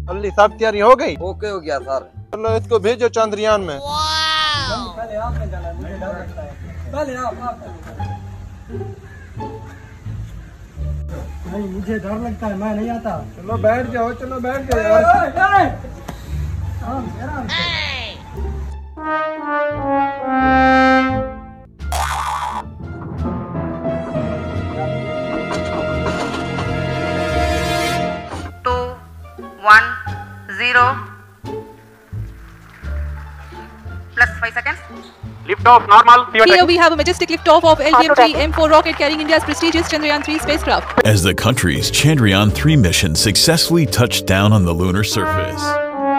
अल्ली साहब तैयारी हो गई? ओके हो गया सर। चलो इसको भेजो चंद्रयान में। पहले आपने जाना है, मुझे डर लगता है। पहले आप नहीं, मुझे डर लगता है, मैं नहीं आता। चलो बैठ जाओ, चलो बैठ जाओ यार। आराम से। 1 0 plus 5 seconds. Lift off normal. Here we have a majestic liftoff of LGM-3M4 rocket carrying India's prestigious Chandrayaan-3 spacecraft. As the country's Chandrayaan-3 mission successfully touched down on the lunar surface.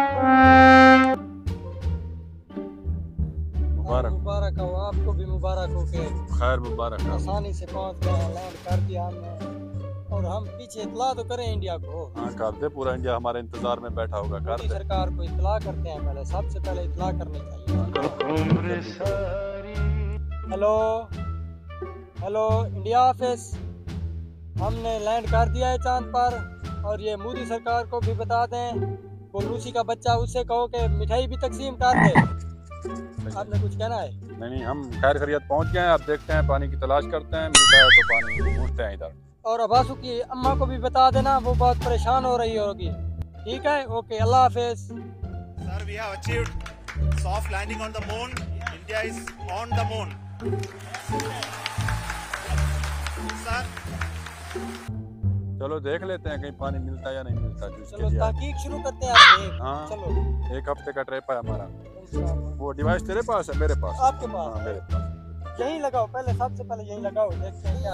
मुबारक हो, आपको भी मुबारक हो के खैर मुबारक। आसानी से पहुंच गए, लैंड कर दिया हमने। और हम पीछे इतला तो करें इंडिया को। हाँ कर दे, पूरा इंडिया हमारे इंतजार में बैठा होगा। कर दे। सरकार को इतला करते हैं, पहले सबसे पहले इतला करनी चाहिए। हेलो हेलो इंडिया ऑफिस, हमने लैंड कर दिया है चांद पर। और ये मोदी सरकार को भी बता दें, वो रूसी का बच्चा, उससे कहो कि मिठाई भी तकसीम कर दे। आपने कुछ कहना है? नहीं, हम खैर खैरियत पहुंच गए हैं। अब देखते हैं, पानी की तलाश करते हैं, मिलता है तो पानी ढूंढते हैं इधर। और अब्बासू की अम्मा को भी बता देना, वो बहुत परेशान हो रही होगी। ठीक है, ओके, अल्लाह हाफिज। Sir, we have achieved soft landing on the moon. India is on the moon. Sir. चलो देख लेते हैं कहीं पानी मिलता है या नहीं मिलता। चलो तहकीक शुरू करते हैं आप। हाँ, चलो 1 हफ्ते का ट्रिप है हमारा। वो डिवाइस तेरे पास है? मेरे पास। आपके पास? हाँ, मेरे पास। यहीं लगाओ, पहले सबसे पहले यहीं लगाओ, देखते हैं क्या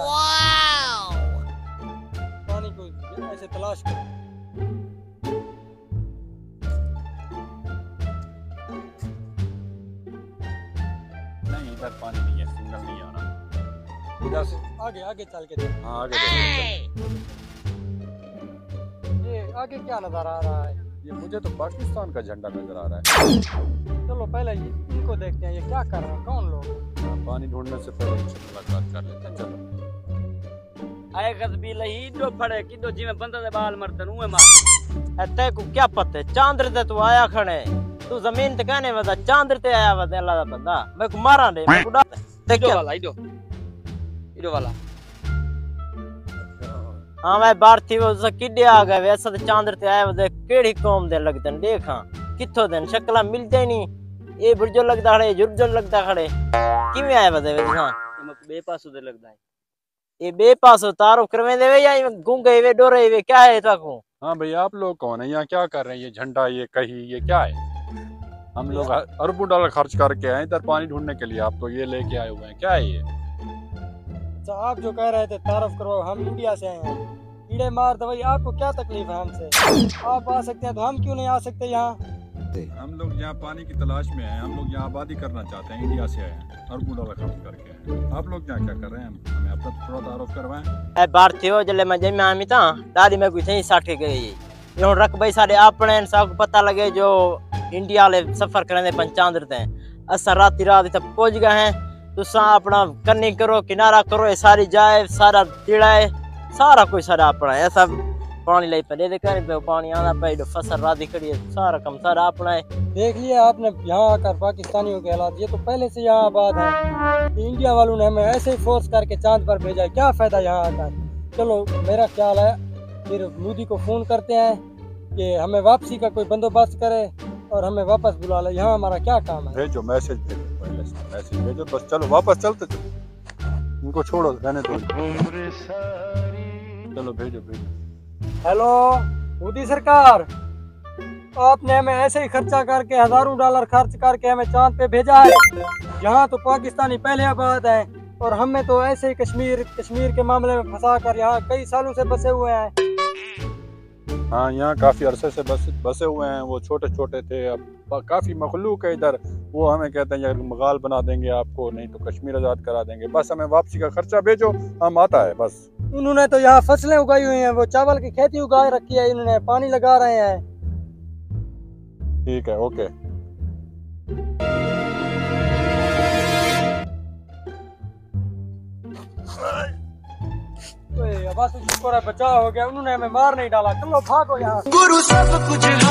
पानी को ऐसे तलाश करो। नहीं, इधर पानी नहीं है, सिग्नल नहीं आ रहा। इधर से आगे आगे चल के देखो। हाँ आगे देखो। ये आगे क्या नजर आ रहा है? ये मुझे तो पाकिस्तान का झंडा नजर आ रहा है। चलो पहले इनको देखते हैं, ये क्या कर रहे हैं, कौन लोग? पानी ढूंढने से पहले इनसे मुलाकात कर लेते हैं। चलो आए गजबी लही दो फड़े कि दो जी में बंदा दे बाल मरतन उए मार। एते को क्या पता है, चांद्र ते तू आया खड़े, तू जमीन ते कहने वदा चांद्र ते आया वदा अल्लाह दा बंदा। मैं को मारा दे, मैं को डाल ते क्या वाला इडो वाला। हाँ मैं बाहर थी, वो किडे आ गए वैसा तो चांद्र ते आया वदा। केड़ी कौम दे लगदे देखा किथों दे शक्ला मिलदे नहीं। ये बुरजो लगदा खड़े, जुर्जो लगदा खड़े, किवें आया वदा वेसा बेपासो दे लगदा है। ये बेपासो तारो करवे देवे या गूंगे वे डोरे वे क्या है ताको? हाँ भाई, आप लोग कौन है, यहाँ क्या कर रहे हैं? ये झंडा, ये कही, ये क्या है? हम लोग अरबों डॉलर खर्च करके आए इधर पानी ढूंढने के लिए, आप तो ये लेके आए हुए हैं, क्या है ये? अच्छा, आप जो कह रहे थे तारफ करो, हम इंडिया से आए हैं, कीड़े मार दवाई, आपको क्या तकलीफ है हमसे? आप आ सकते हैं तो हम क्यों नहीं आ सकते यहाँ? हम लोग यहाँ पानी की तलाश में हैं, हम लोग यहाँ आबादी करना चाहते हैं, इंडिया से आए हैं, अरबों डॉलर खर्च करके आए हैं। आप लोग यहाँ क्या कर रहे हैं? हमें अपना थोड़ा तारुफ करवाएं। ए भारतीय हो जले मैं जमे आमी ता दादी में कुछ नहीं साठे गई। यो रख भाई सारे अपने सब पता लगे जो इंडिया ले सफर करने पंचांद्र ते अस रात तक पहुंच गए हैं। तुसा अपना कन्नी करो, किनारा करो, ये सारी जाए, सारा तिड़ा है, सारा कुछ सारा अपना है। सब पानी लाई पे दे कर पे पानी आना पे फसल राधी खड़ी है, सारा कम सारा अपना है। देख लिया आपने यहाँ आकर पाकिस्तानियों के हालात, ये तो पहले से यहाँ आबाद है। इंडिया वालों ने हमें ऐसे ही फोर्स करके चांद पर भेजा, क्या फायदा यहाँ आकर? चलो मेरा ख्याल है फिर मोदी को फोन करते हैं कि हमें वापसी का कोई बंदोबस्त करे और हमें वापस बुला ले। यहाँ हमारा क्या काम है? भेजो मैसेज, भेजो पहले से मैसेज भेजो, बस चलो वापस चलते चलो, इनको छोड़ो, रहने दो। चलो भेजो भेजो। हेलो मोदी सरकार, आपने हमें ऐसे ही खर्चा करके हजारों डॉलर खर्च करके हमें चांद पे भेजा है। यहाँ तो पाकिस्तानी पहले आबाद है और हमें तो ऐसे ही कश्मीर के मामले में फंसा कर यहाँ कई सालों से बसे हुए हैं। हाँ, यहाँ काफी अरसे से बसे हुए हैं। वो छोटे छोटे थे, अब काफी मखलूक है इधर। वो हमें कहते हैं यार मगाल बना देंगे आपको, नहीं तो कश्मीर आजाद करा देंगे, बस हमें वापसी का खर्चा भेजो, हम आता है बस। उन्होंने तो यहाँ फसलें उगाई हुई हैं, वो चावल की खेती उगा रखी है, इन्होंने पानी लगा रहे हैं। ठीक है, ओके। अब शुक्र है बचाव हो गया, उन्होंने हमें मार नहीं डाला। चलो भागो यहाँ। गुरु सब कुछ